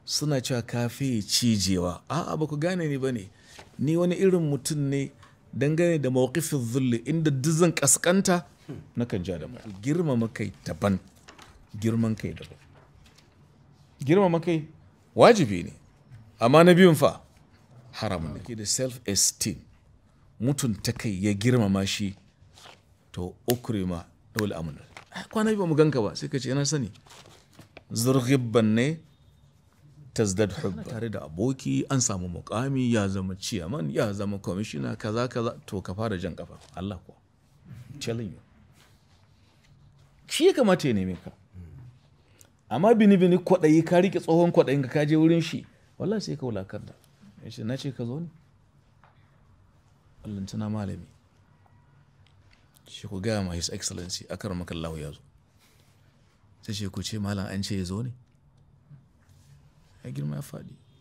suna cewa kafe cijewa. A'a ba ku gane ni ba ne, ni wani irin mutum ne dangane da mawqifin zulli, inda dizan kaskanta na kan ja da mai. Girmama kai daban, girman kai daban. Girmama kai wajibi ne, amma na biyun fa haramun ne. Ke da self-esteem, mutunta kai ya girmama shi, to ukrima dole amuna. Kwana biyu ba mu ganka ba sai ka ce ina sani. Zurghibban ne tazdad hubba. Tare da aboki an samu mukami, ya zama chairman, ya zama commissioner, kaza kaza, to ka fara jan kafa. Allah ko telling you, shi ya kamata ya neme ka. Amma bini kwaɗayi, ka rike tsohon kwaɗayin ka je wurin shi, wallahi sai ka wulakar da. Ya ce na ce ka zo ne, allantana malami. Shi ku gaya ma his excellency akramakallahu ya zo. Sai ce ku ce malam an ce ya zo ne, ya girma ya faɗi.